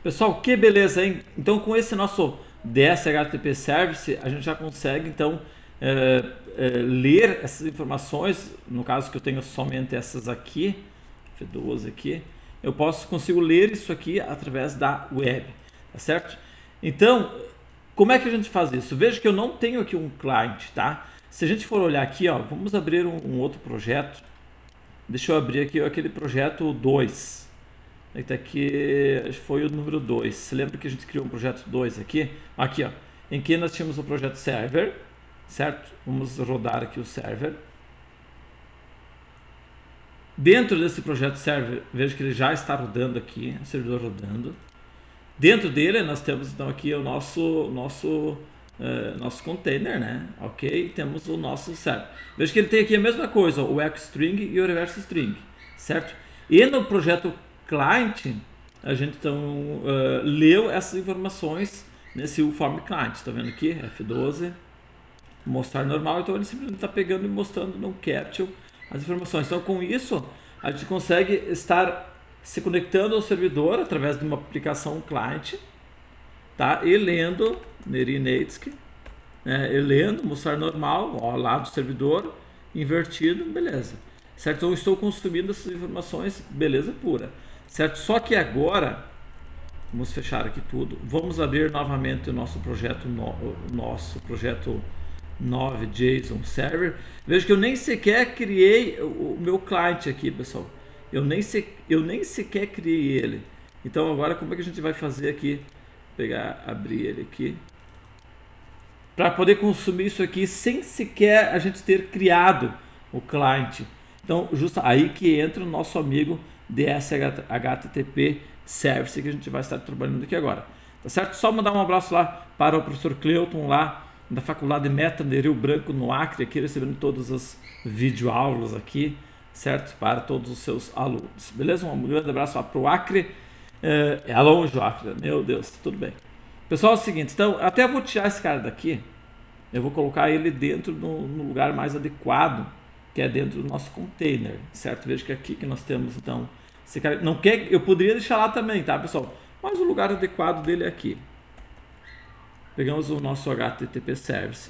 Pessoal, que beleza, hein? Então, com esse nosso DSHTTP Service, a gente já consegue, então, ler essas informações. No caso que eu tenho somente essas aqui, F12 aqui, consigo ler isso aqui através da web, tá certo? Então, como é que a gente faz isso? Veja que eu não tenho aqui um client, tá? Se a gente for olhar aqui, ó, vamos abrir um outro projeto. Deixa eu abrir aqui aquele projeto 2. Está aqui, foi o número 2. Você lembra que a gente criou um projeto 2 aqui? Aqui, ó, em que nós tínhamos o projeto server, certo? Vamos rodar aqui o server. Dentro desse projeto server, veja que ele já está rodando aqui, o servidor rodando. Dentro dele, nós temos então aqui o nosso container, né? Ok? Temos o nosso server. Veja que ele tem aqui a mesma coisa, o echo string e o reverse string, certo? E no projeto client, a gente então leu essas informações nesse form client. Está vendo aqui? F12, mostrar normal. Então ele simplesmente está pegando e mostrando no capture as informações. Então com isso a gente consegue estar se conectando ao servidor através de uma aplicação client, tá? E lendo Nerinetsky, e lendo, mostrar normal, ó, lá do servidor, invertido, beleza. Certo? Então eu estou consumindo essas informações, beleza pura. Certo? Só que agora, vamos fechar aqui tudo, vamos abrir novamente o nosso projeto, projeto 9 JSON Server. Veja que eu nem sequer criei o meu cliente aqui, pessoal. Eu nem sequer criei ele. Então agora como é que a gente vai fazer aqui? Abrir ele aqui. Para poder consumir isso aqui sem sequer a gente ter criado o cliente. Então, justo aí que entra o nosso amigo DSHTTP Service que a gente vai estar trabalhando aqui agora. Tá certo? Só mandar um abraço lá para o professor Cleuton lá da Faculdade Meta de Rio Branco, no Acre, aqui recebendo todas as videoaulas aqui, certo? Para todos os seus alunos. Beleza? Um grande abraço lá para o Acre. É longe o Acre, meu Deus, tudo bem. Pessoal, é o seguinte, então, até eu vou tirar esse cara daqui, eu vou colocar ele dentro no lugar mais adequado, que é dentro do nosso container, certo? Veja que aqui que nós temos, então, esse cara, não quer, eu poderia deixar lá também, tá, pessoal? Mas o lugar adequado dele é aqui. Pegamos o nosso HTTP Service,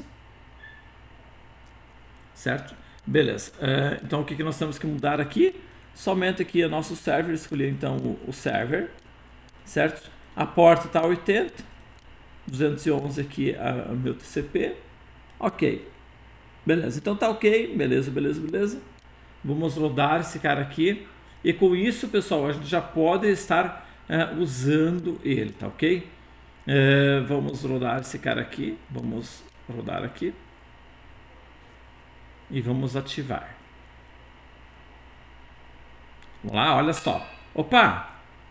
certo? Beleza. Então, o que nós temos que mudar aqui? Somente aqui o nosso server, escolher então o server, certo? A porta está 80, 211 aqui o meu TCP, ok. Beleza, então tá ok, beleza. Vamos rodar esse cara aqui. E com isso, pessoal, a gente já pode estar usando ele, tá ok? Vamos rodar esse cara aqui. Vamos rodar aqui. E vamos ativar. Vamos lá, olha só. Opa!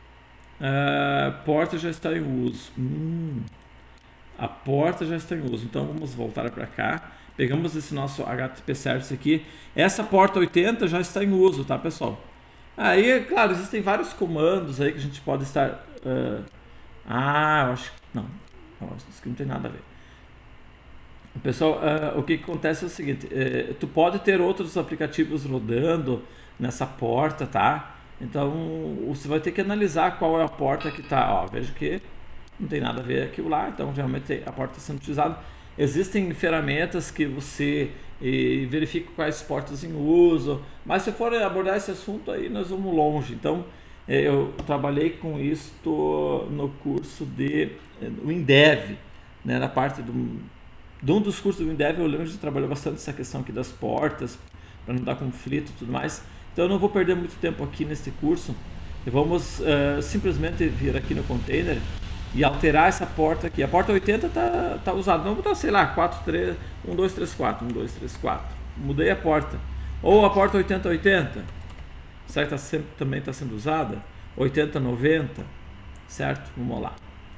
Porta já está em uso. A porta já está em uso. Então vamos voltar para cá. Pegamos esse nosso HTTP Service aqui. Essa porta 80 já está em uso, tá, pessoal? Aí, claro, existem vários comandos aí que a gente pode estar... eu acho que... Não, isso aqui não tem nada a ver. Pessoal, o que acontece é o seguinte. Tu pode ter outros aplicativos rodando nessa porta, tá? Então, você vai ter que analisar qual é a porta que está... Ó, veja que não tem nada a ver aquilo lá. Então, realmente, a porta está sendo utilizada. Existem ferramentas que você verifica quais portas em uso, mas se for abordar esse assunto aí nós vamos longe. Então eu trabalhei com isso no curso de WinDev, né, na parte de um dos cursos do WinDev. Eu lembro que a gente trabalhou bastante essa questão aqui das portas, para não dar conflito e tudo mais. Então eu não vou perder muito tempo aqui nesse curso. E vamos simplesmente vir aqui no container e alterar essa porta aqui. A porta 80 tá usada. Não vou botar, sei lá, 1, 2, 3, 4. 1, 2, 3, 4. Mudei a porta. Ou a porta 8080. Será que também está sendo usada? 8090. Certo? Vamos lá.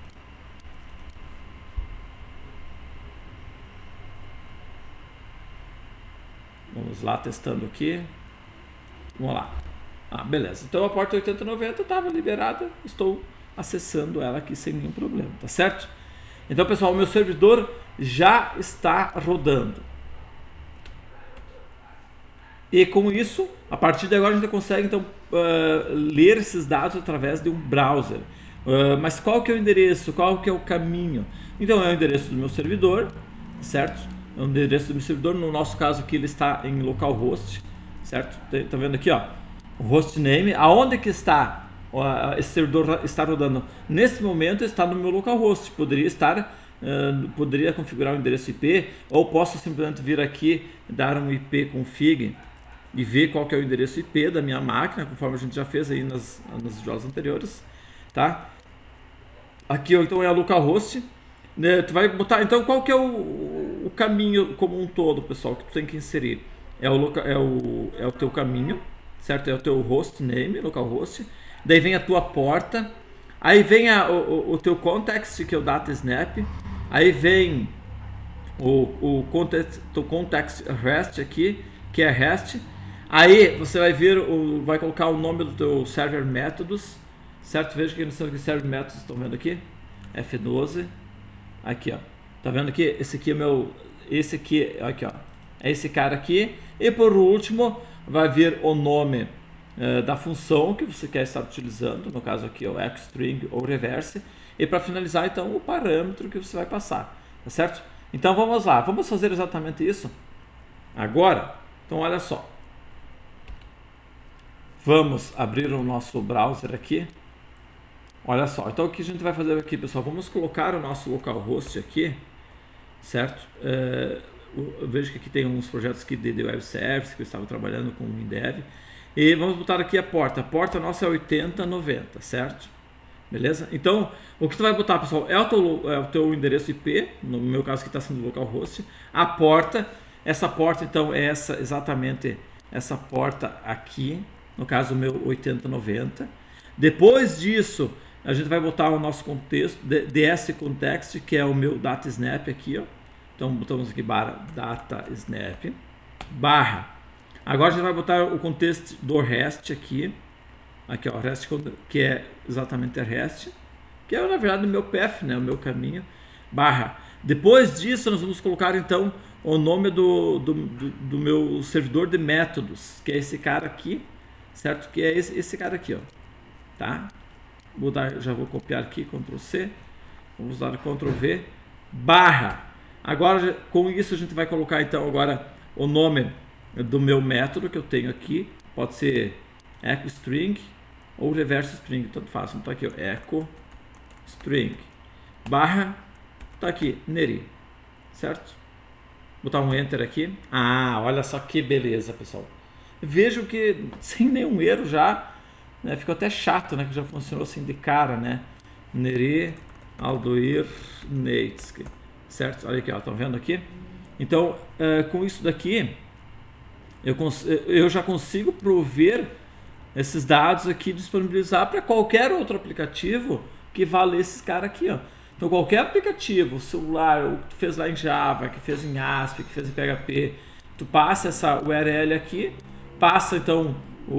Vamos lá, testando aqui. Vamos lá. Beleza. Então a porta 8090 estava liberada. Estou acessando ela aqui sem nenhum problema, tá certo? Então, pessoal, o meu servidor já está rodando. E com isso, a partir de agora a gente consegue então ler esses dados através de um browser. Mas qual que é o endereço? Qual que é o caminho? Então é o endereço do meu servidor, certo? É o endereço do meu servidor. No nosso caso aqui ele está em localhost, certo? Tá vendo aqui, ó? O hostname. Aonde que está esse servidor está rodando? Nesse momento está no meu localhost. Poderia configurar o endereço IP, ou posso simplesmente vir aqui, dar um IP config e ver qual que é o endereço IP da minha máquina, conforme a gente já fez aí nas jogos anteriores, tá? Aqui então é a localhost, né? Tu vai botar, então qual que é o caminho como um todo, pessoal, que tu tem que inserir? É o teu caminho, certo? É o teu hostname, localhost. Daí vem a tua porta, aí vem o teu context, que é o data snap. Aí vem o context REST aqui, que é REST. Aí você vai colocar o nome do teu server métodos, certo? Veja que no server métodos, estão vendo aqui? F12. Aqui, ó. Tá vendo aqui? Esse aqui é esse aqui, aqui, ó. É esse cara aqui. E por último, vai vir o nome da função que você quer estar utilizando. No caso aqui, o xstring ou reverse. E para finalizar, então, o parâmetro que você vai passar, tá certo? Então vamos lá, vamos fazer exatamente isso agora. Então olha só, vamos abrir o nosso browser aqui. Olha só, então o que a gente vai fazer aqui, pessoal? Vamos colocar o nosso localhost aqui, certo? Eu vejo que aqui tem uns projetos aqui de web service que eu estava trabalhando com o WinDev. E vamos botar aqui a porta. A porta nossa é 8090, certo? Beleza? Então, o que tu vai botar, pessoal, é o teu endereço IP, no meu caso que está sendo localhost. A porta, essa porta então é exatamente essa porta aqui, no caso o meu 8090. Depois disso, a gente vai botar o nosso contexto, ds context, que é o meu data snap aqui, ó. Então botamos aqui barra data snap, barra. Agora a gente vai botar o contexto do REST aqui. Aqui, ó, REST, que é exatamente a REST, que é na verdade o meu path, né, o meu caminho, barra. Depois disso, nós vamos colocar então o nome do meu servidor de métodos, que é esse cara aqui, certo? Que é esse cara aqui, ó, tá? Já vou copiar aqui, Ctrl C, vamos dar Ctrl V, barra. Agora, com isso, a gente vai colocar então agora o nome do meu método que eu tenho aqui, pode ser echo string ou reverse string, tanto faz. Então tá aqui, ó, echo string barra, tá aqui, neri, certo? Botar um enter aqui. Ah, olha só que beleza, pessoal. Vejo que sem nenhum erro já, né, ficou até chato, né, que já funcionou assim de cara, né? Neri Aldoir Neitsky, certo? Olha aqui, ó, estão vendo aqui? Então, com isso daqui, eu já consigo prover esses dados aqui, disponibilizar para qualquer outro aplicativo que vá ler esses caras aqui, ó. Então qualquer aplicativo, celular, o que tu fez lá em Java, que fez em ASP, que fez em PHP, tu passa essa URL aqui, passa então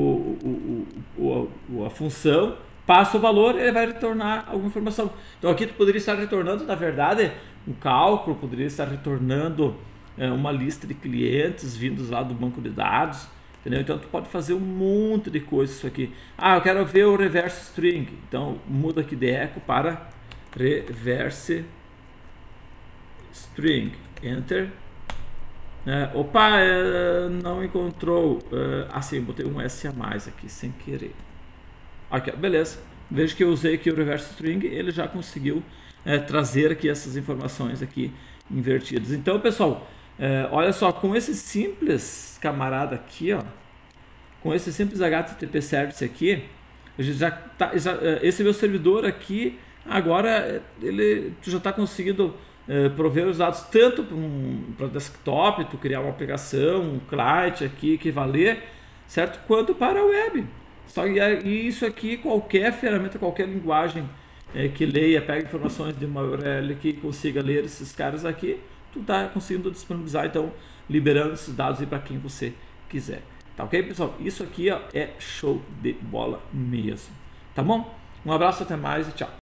a função, passa o valor e ele vai retornar alguma informação. Então aqui tu poderia estar retornando, na verdade, um cálculo, poderia estar retornando uma lista de clientes vindos lá do banco de dados. Entendeu? Então tu pode fazer um monte de coisa isso aqui. Ah, eu quero ver o reverse string. Então muda aqui de echo para reverse string. Enter. Opa, não encontrou. Assim, botei um S a mais aqui sem querer. Aqui, beleza. Veja que eu usei aqui o reverse string. Ele já conseguiu trazer aqui essas informações aqui invertidas. Então, pessoal, olha só, com esse simples camarada aqui, ó, com esse simples HTTP service aqui, a gente esse meu servidor aqui, agora tu já está conseguindo prover os dados tanto para desktop, tu criar uma aplicação, um client aqui que valer, certo? Quanto para a web. E isso aqui, qualquer ferramenta, qualquer linguagem que leia, pega informações de uma URL que consiga ler esses caras aqui, tu está conseguindo disponibilizar, então, liberando esses dados para quem você quiser. Tá ok, pessoal? Isso aqui, ó, é show de bola mesmo. Tá bom? Um abraço, até mais e tchau.